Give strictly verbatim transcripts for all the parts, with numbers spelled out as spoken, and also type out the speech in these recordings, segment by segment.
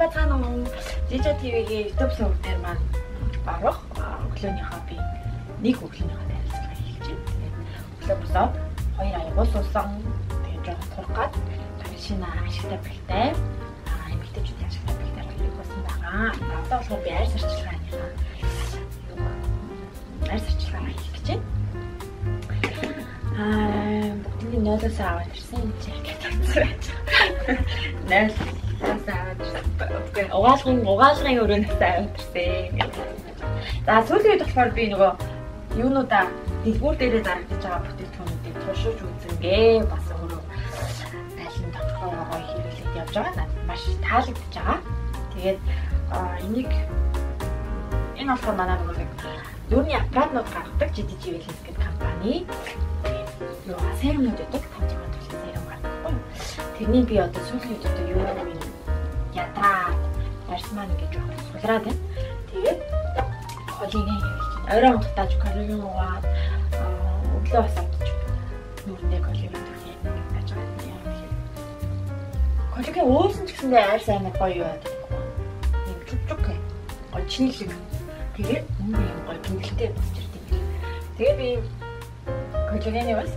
байцгаана уу? Жижиг ТV-гийн YouTube суваг дээр маань барах өглөөнийхөө би нэг өглөөнийхөө танилцуулга хийж байна. Тэгээд өглөө босоод хоёр аягуул суусан. Тэгээд жоохон турах гад шинэ ашигтай бэлтэй. Аа эмэгтэйчүүдийн ашигтай бэлтэй хоёрыг басан байгаа. Одоо болохоор би арьс арчилгааныхаа арьс арчилгаа хийх гэж байна. Аа бүгдийг нойлоос аваад ирсэн юм чи гэж бодсон. Нойлоос аваад үгүй угаалгын угаалгын өрөөнөөс аваад ирсэн. За сүүлийн үед болохоор би нөгөө юунуудаа дэлгүүр дээрээ зарагдаж байгаа бүтээгдэхүүнүүдийг туршиж үзэнгээ бас өөрөө тайлан тодорхой гоё хэрэглээд явж байгаа. Надад маш таалагдж байгаа. Тэгээд энийг энэ болохоор манай нөгөө нэг дүүрний аппаратнууд гаргадаг жи ди джи Wellness гэдэг компани. Юу серумнууд өгдөг тавьж байгаа төлөв серум гаргахгүй. Тэрний би одоо сүүлийн үед одоо юу юм ядраа арьс маань ингэж жоох сулраад байна. Тэгээд холийг хийх. Оройн утгатаж коллаген угаад өглөө бас авч нүрэндээ коллаген төрхий яаж байгаа юм. Коллаген уусан ч гэсэндээ арьс амар гоё юу байдаг. Ийм чүк-чүк гоё чинэлэг. Тэгээд мөн юм гоё тэнгэлтэй босч ирдэг. Тэгээд би коллагены бас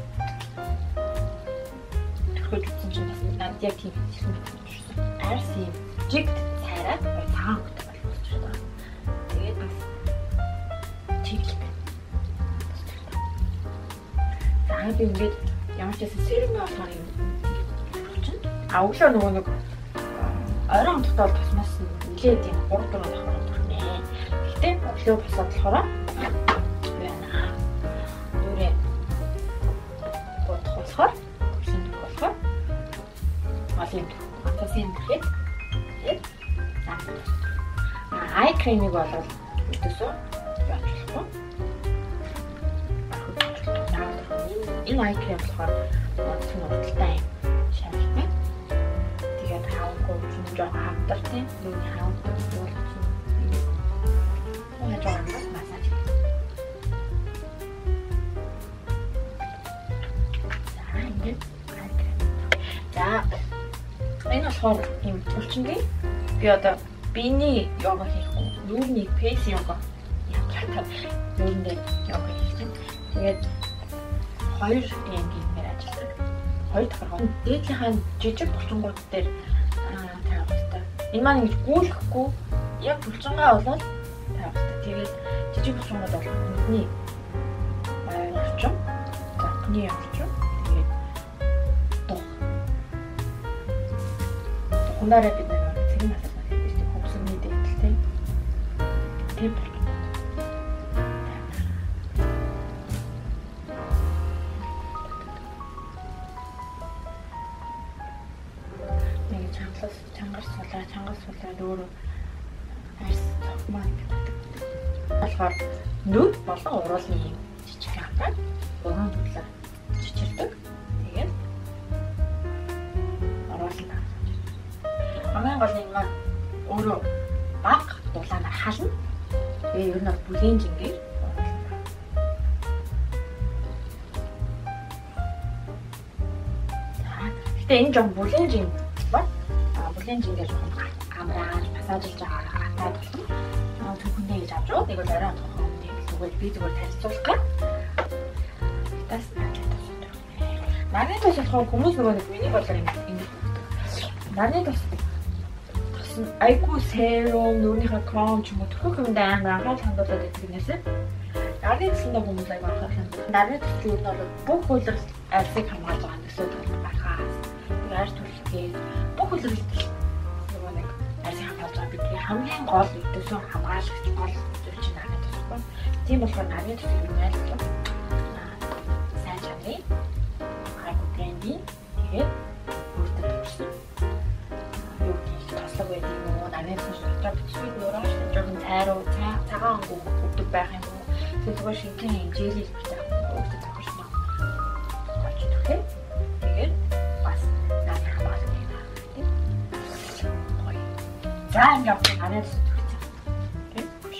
төрхөж утсан чинь бас надад яг тийм хэлсэн байсан. Арьс юм жигт цайраад цагаан хөт болчихж байгаа. Тэгээд бас чиглэлтэй. За би ингээд ямар ч гэсэн серум болохоор юм. А өглөө нөгөө нэг оройн хотод бас маш нэлээд юм гурав дөрөв давхар байна. Гэтэ өглөө босоод болохоор байна. Нүрээ бодох болохоор күрсэн болохоор алин атасын хэд хэд ай кремиг болоод өдөөсөө яачлахгүй. Энэ ай крем болохоор онцгой нуталтай юм шавьтай. Тэгээд хаангүй юм жоохон хавдартай. Нүний хаангүй болж юм. Оны жоохон массаж. За ингээд ай крем. За энэ болохоор юм тулчингийн би одоо биений йога хийх үү? Нүрний фейс йога явуулаад нүрэндээ йога хийх. Тэгээд хоёр ангимээр ажилладаг. Хоёр давхар. Дээдлийнхаа жижиг булчингууд дээр тавих хэрэгтэй. Энэ маань ингэж гүйлэхгүй яг булчингаа болоод тавих хэрэгтэй. Тэгээд жижиг булчингууд бол нүдний орчим, захны орчим. Тэгээд дух. Тухнаараа бид нэг цэгэн масаж хийдэг. Хөвсөний дээдлтэй. Тэр чангас сулаа чангас сулаад өөрөө арьс цогмаа гэдэг. Болохоор нүд болон уруулны юм жижиг хамтаа гурван төрлөөр чичирдэг. Тэгээд уруулна. Хамгийн гол нь маань өөрөө баг дулаанаар хална. Тэгээ ер нь бол бүлийн жингээр уруулна. За гэхдээ энэ жоо бүлийн жин ба бүлийн жингээр жоохон амрааж массажлж байгаа хатаад болох. Аа түүхэндээ гэж авч байгаа. Нэг бол оройн тухайн өмнө тэгвэл би зүгээр танилцуулах гэ. Тас нарны тос болохоор хүмүүс нөгөө нэг миний бодлоор ингэ нарны тос тос айгүй серум нүрийнхээ крем ч юм уу төхөх юмд амар анхаарал хандуулаад байдгнээс нарны тосноо хүмүүс айгүй анхаарал хандуулдаг. Нарны тос нь бол бүх үйлрэл арьсыг хамгаалж байгаа төсөөд гарахаас тэгээ арьс түлхгээ бүх үйлрэл нөгөө нэг арьсыг хамгаалж байгаа бидний хамгийн гол төсөө хамгаалагч гол зүйл чинь нарны тос байна. Тийм болохоор нарны тосыг юу найлуулах сайн чанарын хайгуу бренди тэгээд бүрдэж тавьсан. Юу гэх тослог байдаг юм уу? Нарны тос дотор бичиг нуураш жоохон цайруу цагаан өнгө өгдөг байх юм уу? Тэгвэл шингэн хэмжээлэл үүтэй өгдөг тохирсон. Голч түлхээ. Тэгээд бас нарны хамгаалалт хийх. Гоё. За ингээд нарны тос өгсөн. Окей.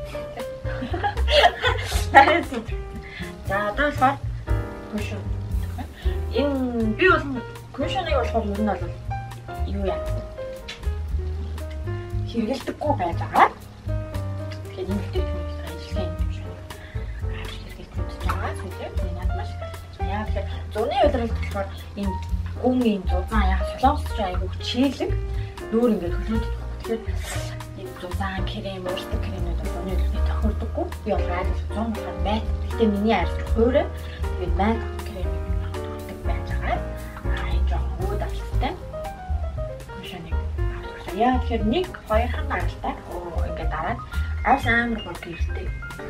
Нарны тос. За одоо болохоор кушн. Энэ би бол кушныг болохоор ер нь бол юу яа. хэрэгэлдэггүй байж байгаа. Тэгэхээр энэ бүтээгдэхүүнийн ажиллагаа юм шиг хэрэгэлдэж байгаа. Тэгэхээр надад маш яа тэгэхээр зуны удиралт болохоор энэ гүн энэ зузаан яг солонгосч айгүй чийлэг нүүр ингээд хөлөөдөг. Тэгэхээр энэ зузаан крем, уурсдаг кремүүд зуны удиралт тохирдоггүй. Би бол радио зүүн болохоор мат. Гэтэ миний ард хуурай. Тэгээд мат крем төрдөг байж байгаа. Аа энэ жоохон өөд авчтай. Машиныг авчихлаа. Яа тэгэхээр нэг хоёрхан гаралтай ингээд дараад арс амар гол гэрэлтэй.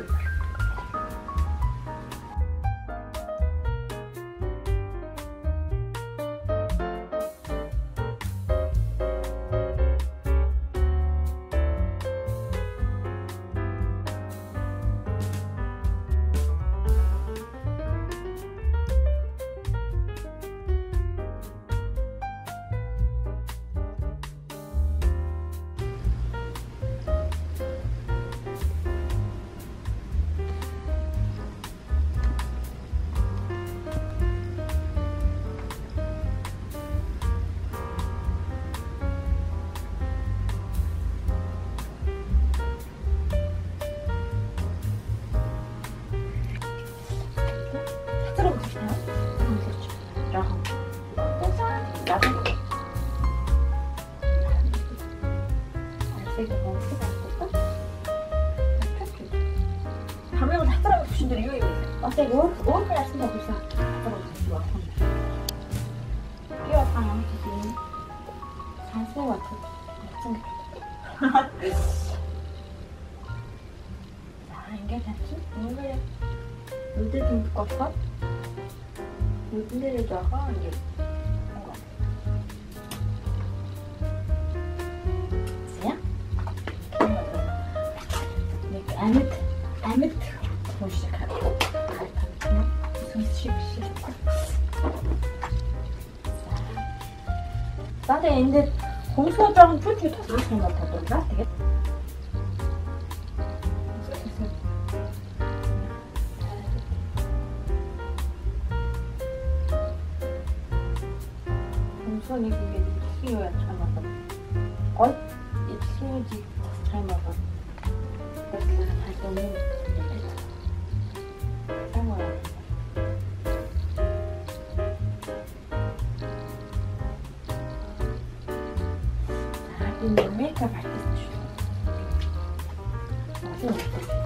Хамгийн татвар өгсөн дээр юу юм бэ? Бас яг өөр өөр харсан тогсон татвар өгсөн юу ах юм. Би бас юм хийсэн. Сансан батг. За ингээд тавьчих. Ингээд үдээд юм гоцоо. Үднээ жоохон ингээд. Зя. Нэг амьд амьд хөөшиг харагдав. Сүнс шиг биш. За тэгээ энэ дээр хүмүүсөө жоохон чүч чүч тусах юм бол тодорхой. Тэгээд хүмүүсөө нэг ингээд дэлхийн юу яаж байгаа юм бол гой дэлхийн жиг тусах юм бол тэгэхээр хайлтны энэ мейкап артист шүү. Одоо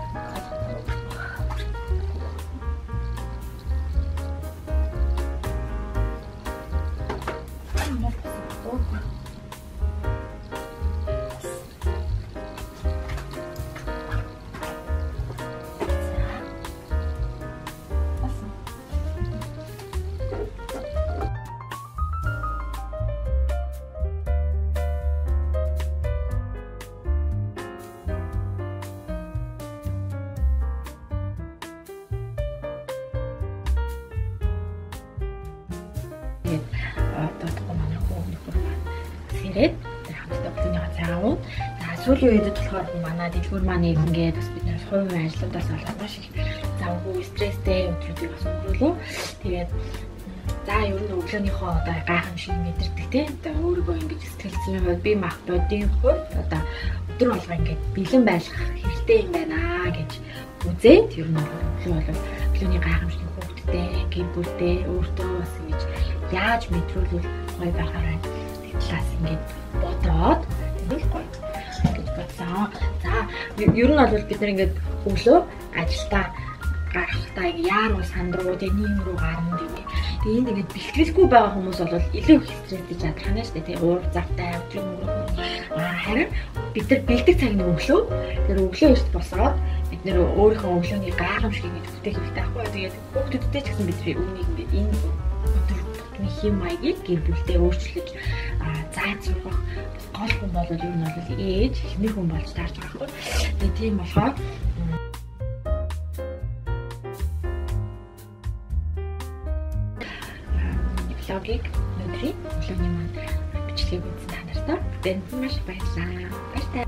одоо манай хүүхд нөхөр маань сэрээд тэр хамтдаа бүлэний цаагаав. За сүүлийн үед болохоор манай дэлгүүр маань ингээд бас бид нэр хувийн ажлуудаас болоод маш их завгүй стресстэй өдрүүдийг бас өнгөрүүлөө. Тэгээд за ер нь өглөөнийхөө одоо гайхамшиг мэдэрдэг те. Одоо өөрийгөө ингэж сэтгэл зүйн би мах бодийн хувьд одоо өдөр болго ингээд бэлэн байлгах хэрэгтэй юм байна гэж үзээд ер нь өглөө бол өглөөний гайхамшиг хүүхдтэй, гэр бүлтэй өөртөө бас ингэж яаж мэдрүүлвэл гоё байхаараа талаас ингэж бодоод тэгэл гоё гэж бодсон. За ер нь бол бид нар ингэж өглөө ажилдаа гарахтаа яаруу сандруу тэг нэм рүү гарна гэдэг. Тэгээ энэ ингэж бэлтгэлгүй байгаа хүмүүс бол илүү их стресстэй чадханаа шүү дээ. Тэг уур завтай өдрийн өнгөрөх. Аа харин бид нар бэлдэг цагны өглөө тэр өглөө эрт босоод бид нэр өөрийнхөө өглөөний гайхамшиг гэж бүтээх хэрэгтэй аахгүй. Тэгээд хүүхдүүдтэй ч гэсэн бидний үүнийг ингэ энэ өдөр тутмын хэм маягийг гэр бүлдээ өөрчлөж зааж сургах гол хүн бол ер нь бол ээж эхний хүн болж таарч байгаа байхгүй. Тэгээд тийм болохоор влогийг өнөөдрийн өглөөний маань бичлэгийг үзсэн та нартай. Тэнд маш баярлалаа. Баярлалаа.